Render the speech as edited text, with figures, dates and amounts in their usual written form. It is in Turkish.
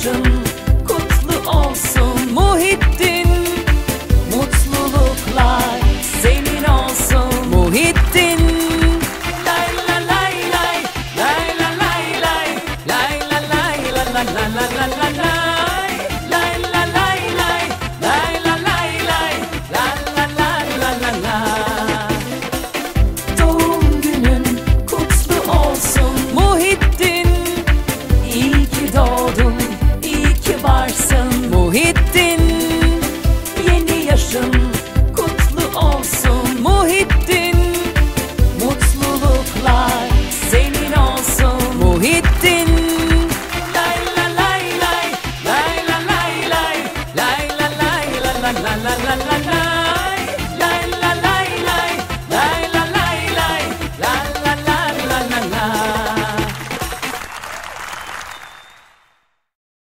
yaşın kutlu olsun Muhittin. Mutluluklar senin olsun Muhittin. Lay la lay lay, lay la lay lay, lay la lay la la la la la la lay. Lay la lay lay, lay la lay lay, la la la la la la. Doğum günün kutlu olsun Muhittin. İyi ki doğdun, iyi ki varsın Muhittin. Yeni yaşın kutlu olsun Muhittin. Mutluluklar senin olsun Muhittin. Lay la lay lay, lay la lay lay, lay la lay la la la la la la.